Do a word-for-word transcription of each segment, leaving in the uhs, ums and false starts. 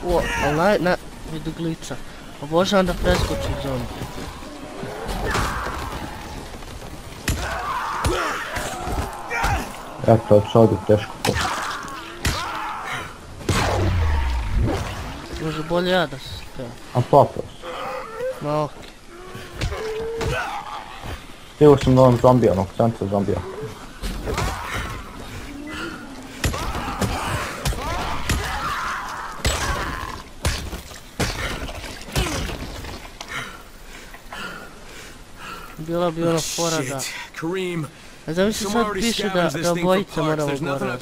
O, ali naj, na, vidi glica. Obožavam da preskočim zombi. Eto, od sodi teško popiti. Može bolje ja da se spremam. A popio sam. Ma okej. Stigao sam do onog zombija, onog centra zombija. Bila bi ono fora da... A zamisli sad piše da, da obojica moramo gore.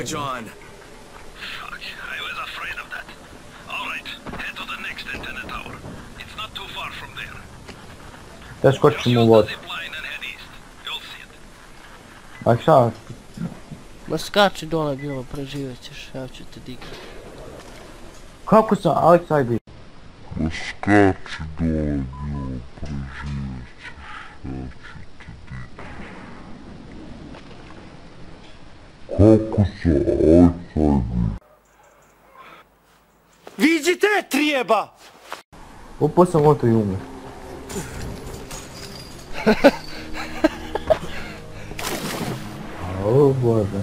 Da skočimo u vodu. A šta? Ma skači dole bilo, preživjet ćeš, ja ću te digati. Kako sam, Alex, ajde. Ma skači dole bilo, preživjet ćeš, ja ću te digati. Kako sam, Alex, ajde. Vidite, trijeba! Upao sam vodu i umir. O bože.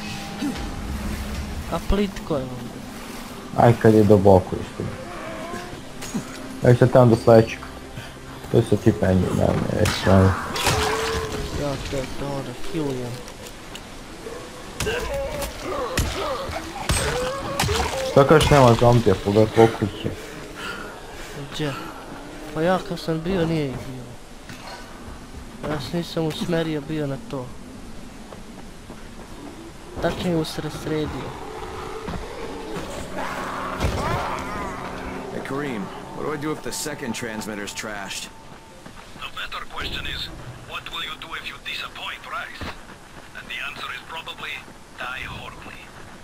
A plitko je ovdje. Aj kad je duboko isto. Aj sad tamo do sledećeg. To se ti penje, ne ne, već ono. Ja te dobro, healujem. Šta kažeš nema zombija, pogledaj koliko ih je. Gdje? Pa ja kad sam bio nije ih bilo. Ja se nisam usmerio bio na to. Tačnije usredsredio. Hey Kareem, what do I do if the second transmitter's trashed? The better question is, what will you do if you disappoint Rice? And the answer is probably, die horribly.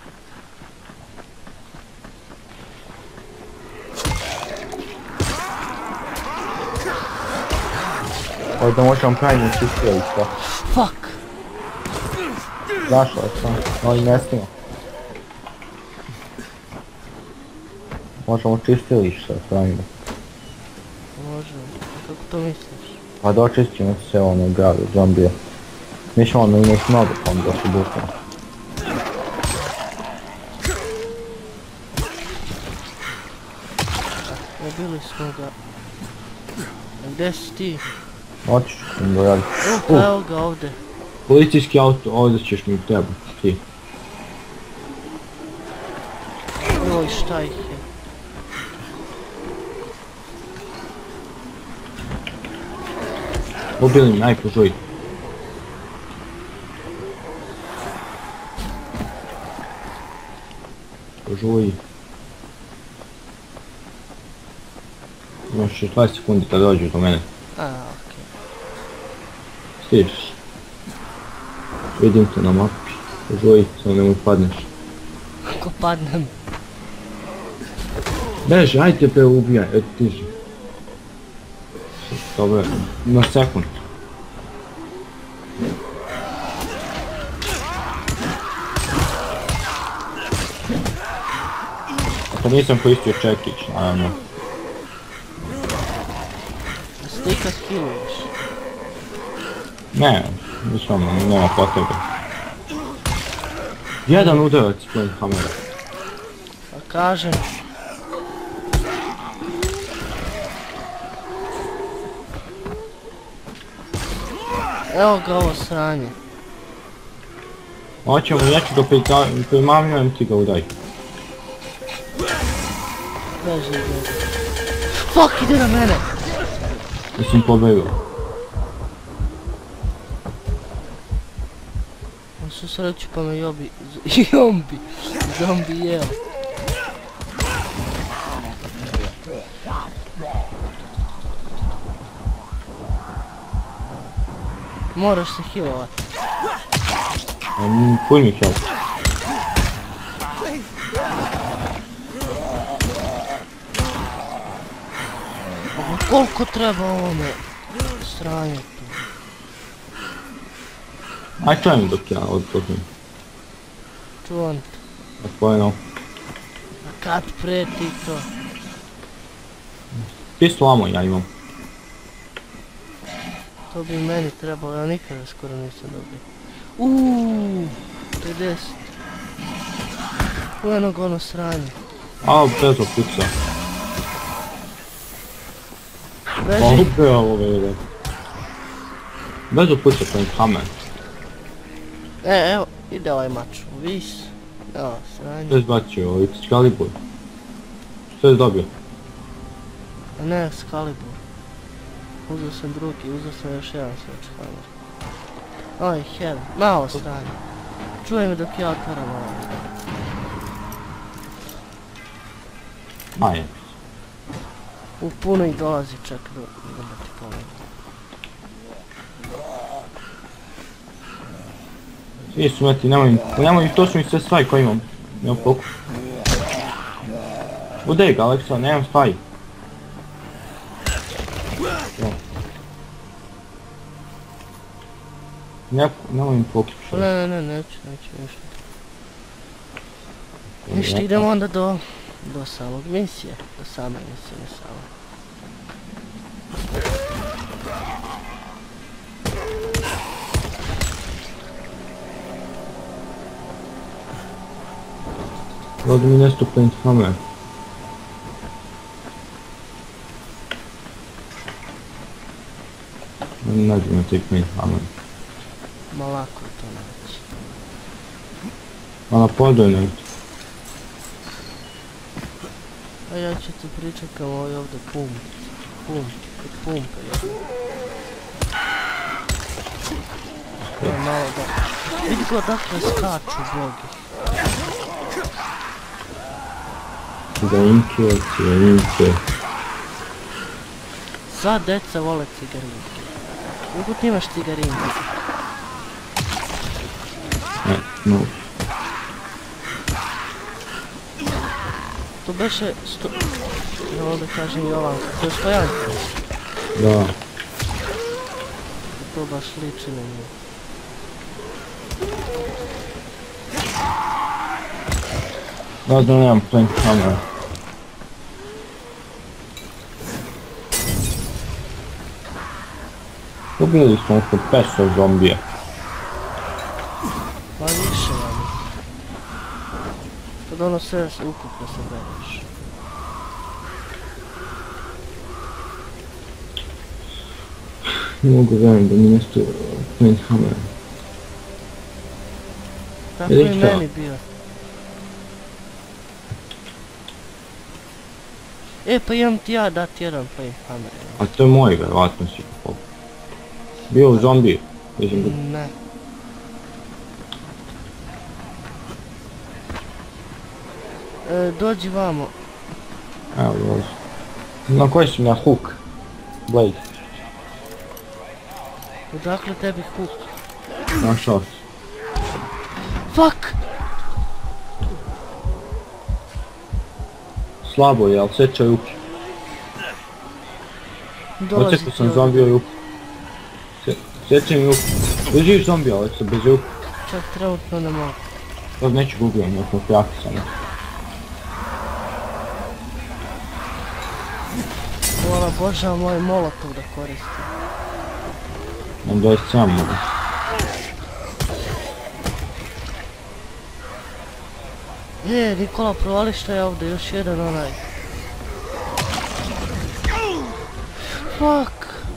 Ovdje možemo praviti čistilišta. Fuck! Zašao sam, ali ne snima. Možemo čistilišta praviti. Možemo, kako to misliš? Pa da očistimo sve ono gradu, zombije. Mi ćemo ono imati mnogo onda da se bukamo. Ubili smo ga. Gdje si ti? Otiš, da radi. Uh, evo ga ovdje. Policijski auto, ovdje ćeš mi trebati, ti. Oj, šta ih je? Ubili mi, aj požuj. Požuj. Imaš još dvadeset sekundi kad dođeš do mene. A, okej. Stižeš. Vidim te na mapi. Požuj, samo nemoj padneš. Ako padnem. Beži, ajde te ubijaj, eto tiži. Dobro, na sekund. Ako nisam koristio čekić, naravno. A ti kad healuješ? Ne, nisam, nema potrebe. Jedan udarac plin hamera. Pa kažem. Evo ga ovo sranje. Hoćemo, ja ću ga primamljujem, ti ga udaj. Beži, beži. Fuck, ide na mene! Mislim pobegao. On su sreću pa me jobi... Jombi! Zombi jeo. Moraš se healovat. Puj mi heal. Koliko treba ovome sranje tu? Aj čujem dok ja odpoznim. Čuvam te. Otvoreno. A Kad preti to? Isto amo ja imam. To bi meni trebalo, ja nikada skoro nisam dobio. Uuuu, pedeset. U jednog ono sranje. A, bezo puca. Pa Beži, ubio ovo vede. Bezo puca to je kamen. e, evo, ide ovaj mač u vis. Evo, sranje. Što je zbacio, ovo Excalibur? Što je dobio? A ne, Excalibur. Uzeo sam drugi, uzeo sam još jedan Sledgehammer. Oj, hell, malo sranje. Čujem dok ja otvaram ovo. Maje. U puno ih dolazi, čak do, idem da ti pogledam. Svi su meti, nemoj mi, nemoj mi, to su mi sve stvari koje imam. Nemam poku. Udej ga, Aleksa, nemam stvari. Ne, nemoj mi pokipšati. Ne, ne, ne, neću, neću, ništa. Ništa, idemo onda do, do samog misije, do same misije, ne samo. Ovdje mi nešto paint hammer. Ne nađu me taj paint hammer. Ma lako je to naći. A na podu je nešto. A ja ću ti pričekam ovaj ovdje pump. Pump, kod pumpe jedno. Ja malo da... Vidi ko dakle skaču bogi. Cigarinke, cigarinke. Sva deca vole cigarinke. Kako ti imaš cigarinke? Ne, no. To beše sto... Ja ovdje kažem Jovanka, to je stojanka. Da. To baš liči na nju. Da, da nemam paint hammer. Ubili smo oko petsto zombija. Pa više ja mislim. Kad ono sve ukupno se bereš. Ne mogu vjerujem da mi nešto paint hammer. Tako Vidi i šta? meni bio. E, pa imam ti ja dati jedan paint hammer. A to je moj, vjerovatno si kupao. Bio u zombiju. Mislim da... Ne. E, dođi vamo. Evo, dođi. Na koji si na hook? Blade. Odakle tebi hook? Našao si. Fuck! Slabo je, ali sjeća ruke. Dolazi Očekao ti sam ovdje. zombiju ruku. Sjeća mi ruku. Drži zombija, ali se bez ruku. Čak trenutno ne mogu. Sad neću googlam, jer smo prijaki samo. Hvala Boža, moj molotov da koristim. Nam dvadeset sedam mogu. Je, Nikola, provali šta je ovdje, još jedan onaj. Fuck!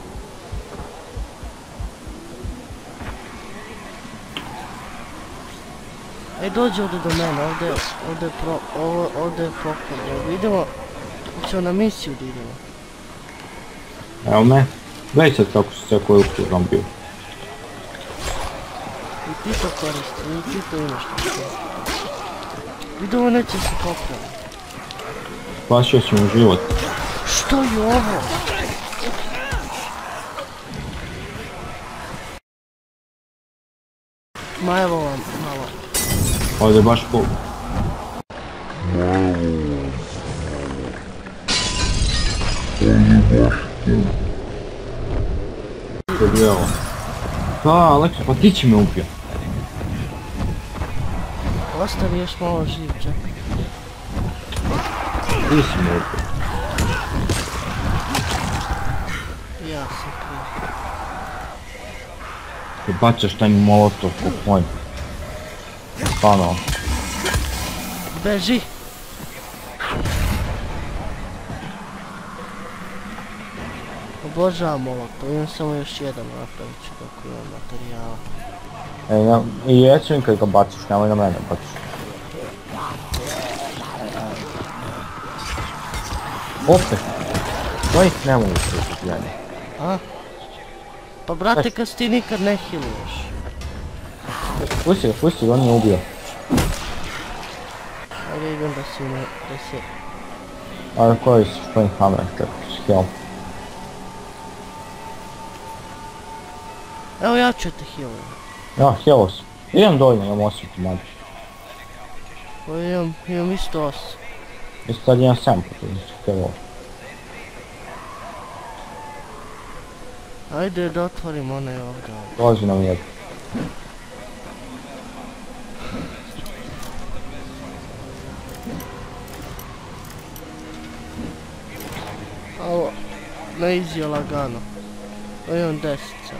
Ej, dođi ovdje do mene, ovdje, ovdje je pro, ovo, ovdje je pokolje. Idemo, ćemo na misiju da idemo. Evo me. Gledaj sad kako se sve koju ruku zombiju. I ti to koristi, i ti to imaš tako. Vidi, ovo neće se popraviti. Spasio si mu život. Što je ovo? Ma evo vam, malo. Ovdje je baš cool. To je bilo. Da, Aleksa, pa ti će me ubio. Ostavi još malo živ, čekaj. Ti si me ubio. Ja sam kriv. Ti bacaš taj molotov ko konj. Stvarno. Beži! Obožavam molotov, imam samo još jedan, napravit ću kako imam materijala. Ej, na, i jesu im kad ga baciš, nemoj na mene baciš. Opet! To ih ne mogu slušati, jedi. A? Pa brate, kad si ti nikad ne healuješ. Pusti ga, pusti ga, on je ubio. Ajde idem da si ne, da se... Ali koji si Spring Hammer, tako si heal. Evo ja ću te healujem. Ja, healao sam. Idem dovoljno, imam osam komada. Pa imam, imam isto os. Isto sad imam sedam puta, nisam healao. Ajde da otvorim onaj ovdje. Dolazi nam jedan. Ovo, na easy je lagano. O imam deset sad.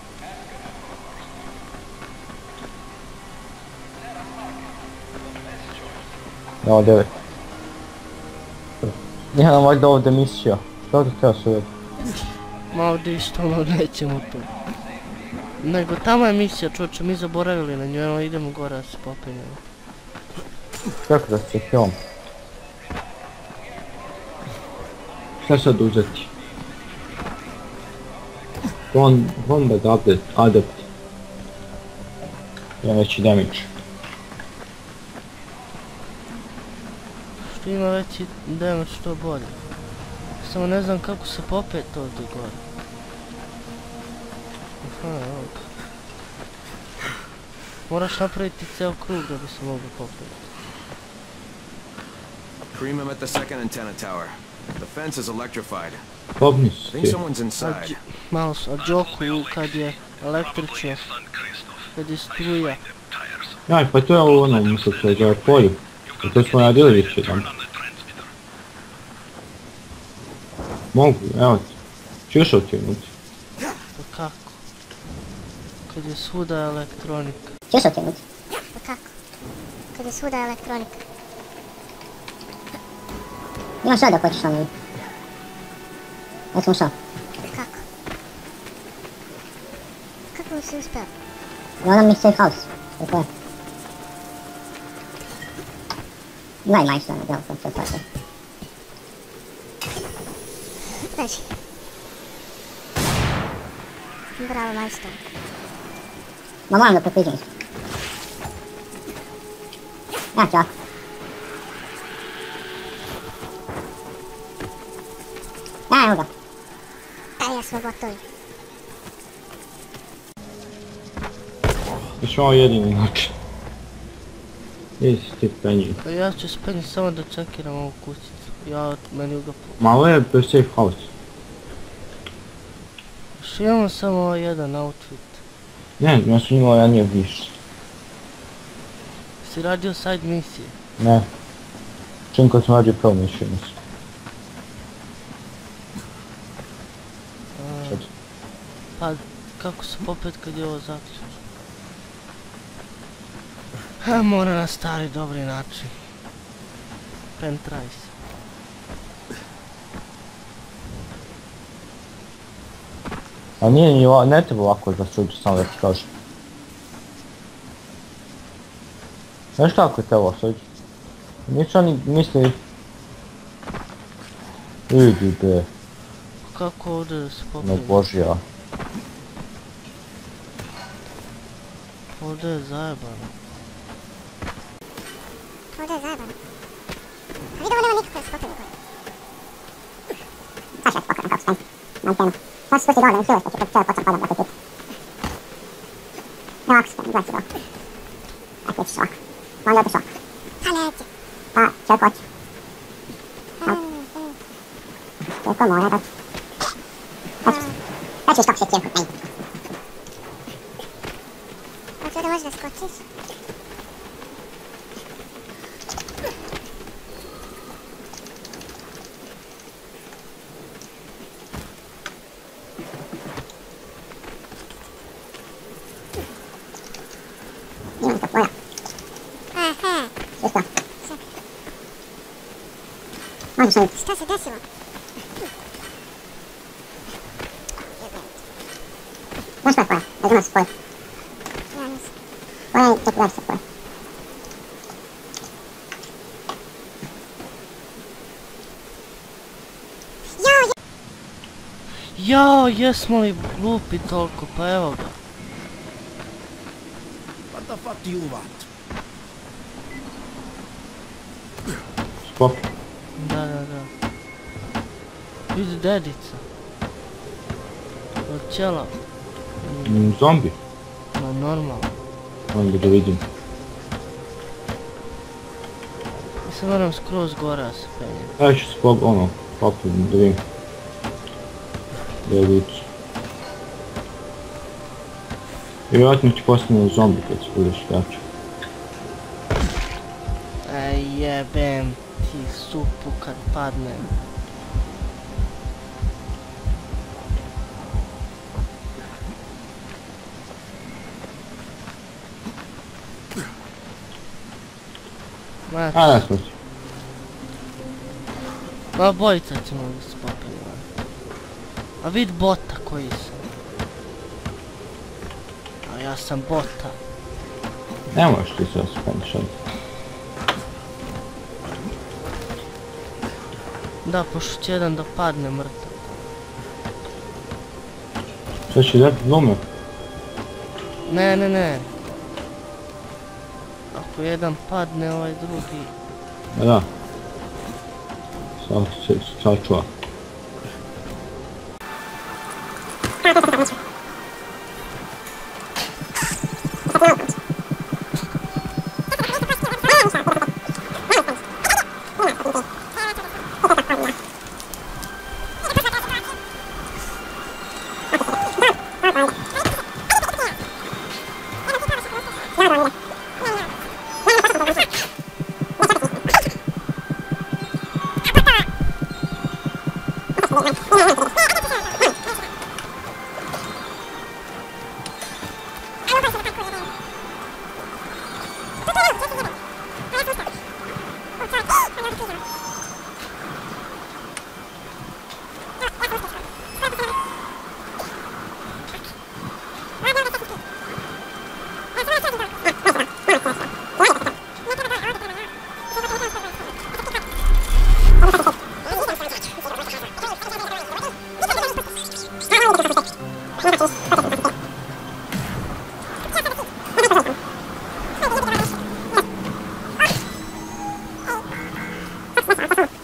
Evo devet. Ja nam valjda ovdje misija. Što ti treba se uvijek? Ma ovdje isto ono nećemo tu. Nego tamo je misija, čovječe, mi zaboravili na nju, evo idemo gore da se popinjemo. Kako da se healam? Šta sad uzeti? Bomb, Bombard Adept, Adept. Imam veći damage. Što ima veći damage, što bolje. Samo ne znam kako se popet ovdje gore. Aha, evo ga. Moraš napraviti ceo krug da bi se mogli popeti. Cream him at the second antenna tower. The fence is electrified. Popni I think si. someone's A, inside. Dž- malo su, a Džoku kad je električno, kad je struja. Aj, pa to je ovo ono, mislim se za polju. I to smo radili više dan. Mogu, evo ti. Čuješ otinuti? Pa kako? Kad je svuda elektronika. Čuješ otinuti? Pa kako? Kad je svuda elektronika. Imaš šta da hoćeš sa mnom? Recimo šta? Kako? Kako mi si uspio? Ona mi safe house. Tako je. Daj majstor, djel sam sve tako. Beži. Bravo majstor. Ma moram da prepriđem isto. Ja ću ako. Ja, evo ga. A ja smo gotovi. Još ovo jedini način. Gdje si ti penji? Pa ja ću spenjiti samo da čekiram ovu kućicu. Ja meni ga po... Ma ovo je bez safe house. Što imamo samo ovaj jedan outfit. Ne, ja sam imao ja nije više. Si radio side misije? Ne. Čim kad sam radio prvo mišljenje mislim. A, Sad. pa kako se popet kad je ovo zaključno? Ha, mora na stari dobri način. Pen tries. A nije ni ova, ne treba ovako da se uđe, samo da ti kažem. Znaš kako je trebalo se uđe? Nisu oni misli... Idi be, Kako ovdje da se ne popet? božija. Ovdje je zajebano. Ovdje je zajebano. Pa vidi ovo nema nikakve spotove gore. Sad ću ja ti pokaram kako stojim. Na antenu. Sad ću spusti dole da mi fileš da ću cijelo počet padam da te piti. Evo ovako stojim, gledaj si dole. Ajde, nećeš ovako. Onda otiš ovako. Pa neće. Pa, čovjek hoće. Čovjeko mora da... Sad ćeš kako se cijelo meni. Hoće da možeš da skočiš? Može sam. Šta se desilo? Znaš šta je koja? Da ima se spoj. Ja nisam. Koja je tek versija koja? Jao, jesmo li glupi toliko, pa evo ga. What the fuck do you want? Skop. Da, da, da. Vidi dedica. Od ćela. Mm, zombi. No, normalno. Onda da vidim. I sad moram skroz gore da se penjem. Ja ću se pog... ono, popim da vidim. Dedicu. I vjerojatno će postane zombi kad se budeš skaču. Ej, jebem ti supu kad padnem. Ma, A, ne smrći. ma bojica ćemo da se popijemo. A vid bota koji sam. A ja sam bota. Ne možeš ti se ospeneš ovdje. Da, pošto će jedan da padne mrtav. Šta će dati glume? Ne, ne, ne. Ako jedan padne, ovaj drugi... A da. Sad se sačuva. Ha ha ha!